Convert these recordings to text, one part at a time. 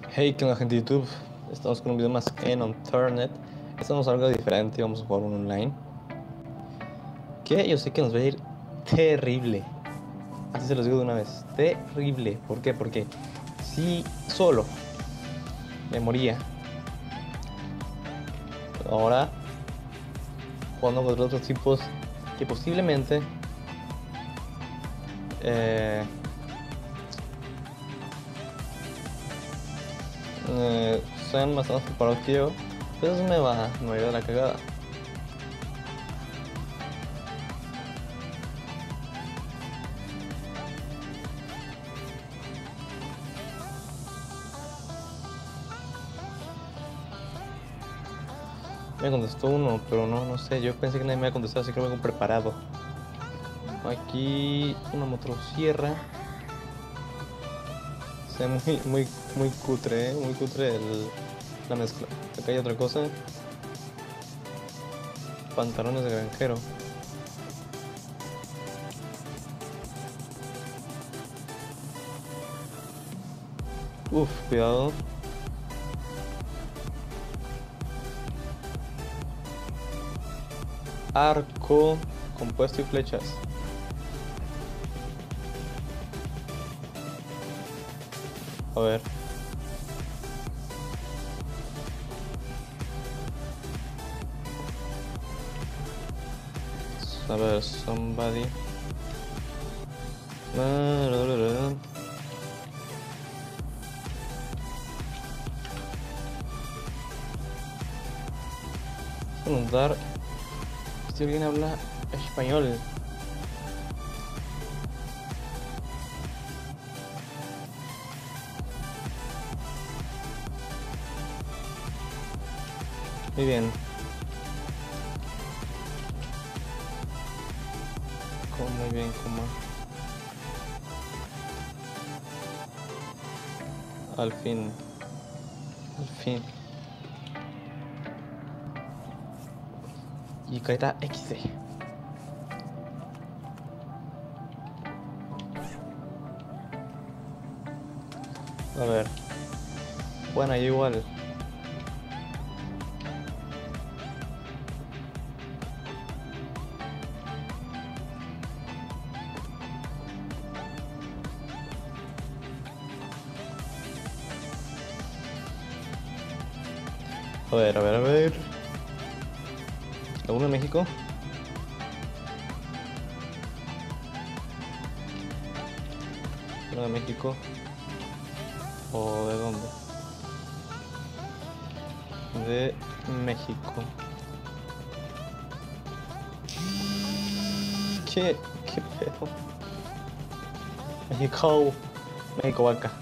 Hey, ¿qué onda, gente de YouTube? Estamos con un video más en Unturned. Estamos algo diferente, vamos a jugar un online que yo sé que nos va a ir terrible. Así se los digo de una vez, terrible. ¿Por qué? Porque si solo me moría, ahora jugando contra otros tipos que posiblemente sean más preparados que yo, pues me va a ir a la cagada. Me contestó uno, pero no sé, yo pensé que nadie me iba a contestar, así que me vengo preparado. Aquí una motosierra. Se ve muy cutre, muy cutre la mezcla. Acá hay otra cosa. Pantalones de granjero. Uf, cuidado. Arco compuesto y flechas. A ver. A ver, somebody. Vamos a dar. Si alguien habla español. Muy bien. Muy bien, como. Al fin. Al fin. Y careta XD. A ver. Bueno, yo igual. A ver. ¿Alguno de México? ¿Uno de México? ¿O de dónde? De México. ¿Qué pedo? México vaca.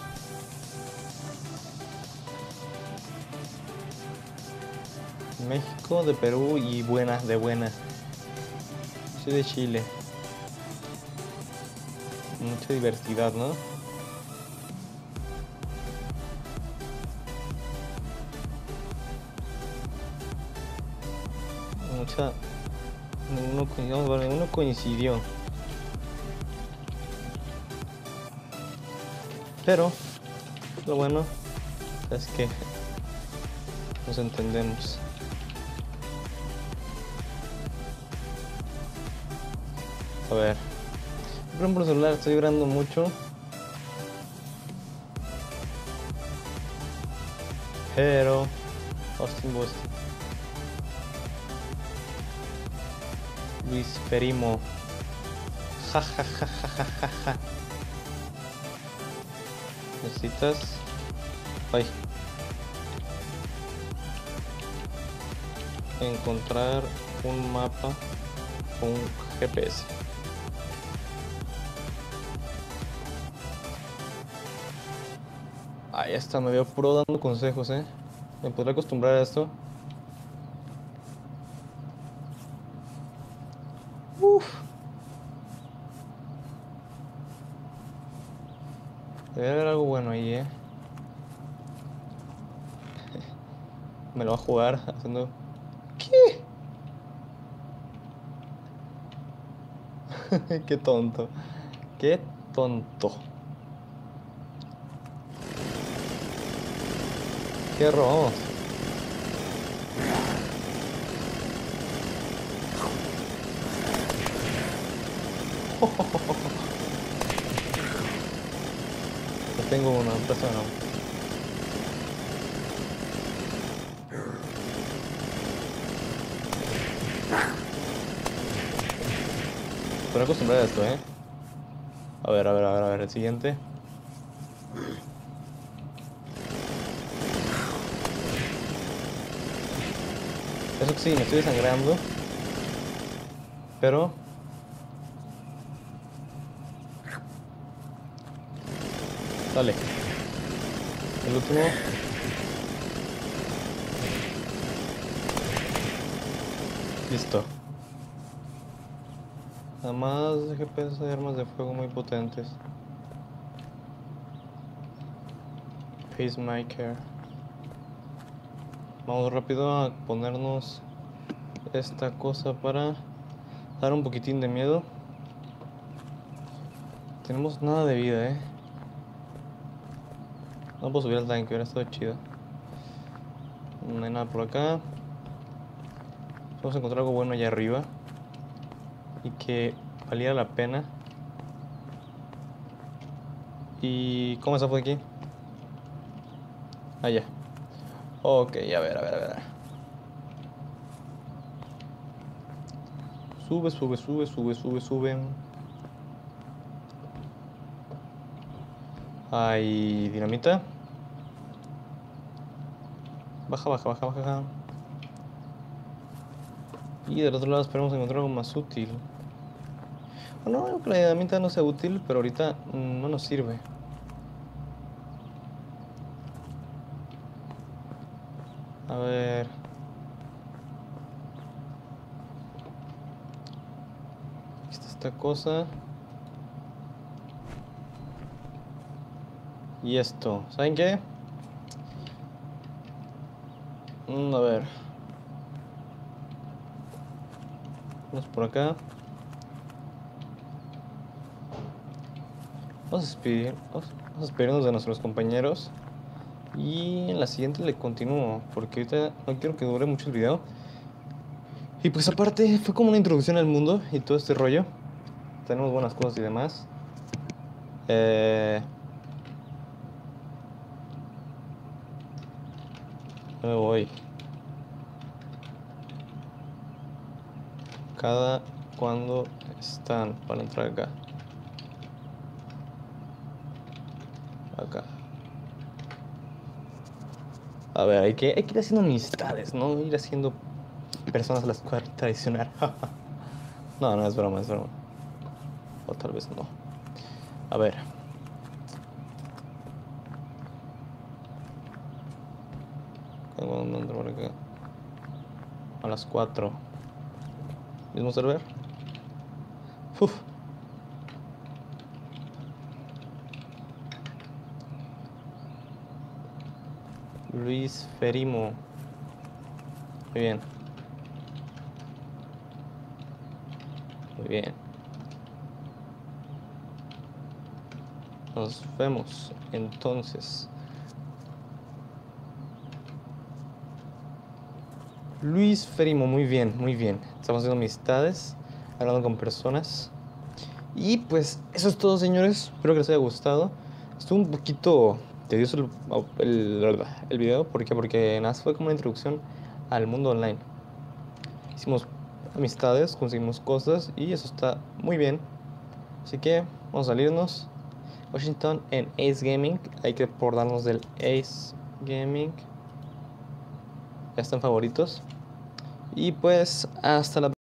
México, de Perú y de buenas. Soy de Chile. Mucha diversidad, ¿no? Mucha. Ninguno coincidió. Pero lo bueno es que nos entendemos. A ver. Por ejemplo, el celular estoy vibrando mucho. Pero Austin Boost. Luis Perimo. Ja. Necesitas. Ay. Encontrar un mapa con un GPS. Ahí está, me veo puro dando consejos, ¿Me podré acostumbrar a esto? Uf. Debe haber algo bueno ahí, Me lo va a jugar haciendo... ¿Qué? Qué tonto. Qué tonto. Fierro, vamos. Ya tengo una persona. Estoy acostumbrado a esto, A ver, el siguiente. Eso que sí, me estoy desangrando. Pero... dale. El último. Listo. Además de GPS hay armas de fuego muy potentes. Pacemaker. Vamos rápido a ponernos esta cosa para dar un poquitín de miedo. Tenemos nada de vida, No puedo subir al tanque, hubiera estado chido. No hay nada por acá. Vamos a encontrar algo bueno allá arriba y que valiera la pena. ¿Y cómo se fue aquí? Allá. Ok, a ver. Sube. Hay dinamita. Baja. Y del otro lado esperamos encontrar algo más útil. Bueno, no, que la dinamita no sea útil, pero ahorita no nos sirve. A ver. Aquí está esta cosa. Y esto. ¿Saben qué? A ver. Vamos por acá. Vamos a despedirnos de nuestros compañeros. Y en la siguiente le continúo, porque ahorita no quiero que dure mucho el video. Y pues aparte fue como una introducción al mundo y todo este rollo. Tenemos buenas cosas y demás. Me voy. ¿Cuándo están para entrar acá? Acá. A ver, hay que ir haciendo amistades, ¿no? Ir haciendo personas a las cuales traicionar. No, es broma. O tal vez no. A ver. ¿Cuándo entro por acá? A las 4. ¿Mismo server? Uf. Luis Ferimo. Muy bien. Nos vemos entonces. Luis Ferimo, muy bien. Estamos haciendo amistades, hablando con personas. Y pues eso es todo, señores. Espero que les haya gustado. Estuvo un poquito tedioso el video. ¿Por qué? Porque nada, fue como una introducción al mundo online. Hicimos amistades, conseguimos cosas y eso está muy bien. Así que vamos a salirnos. Washington en Ace Gaming. Hay que acordarnos del Ace Gaming. Ya están favoritos. Y pues hasta la próxima.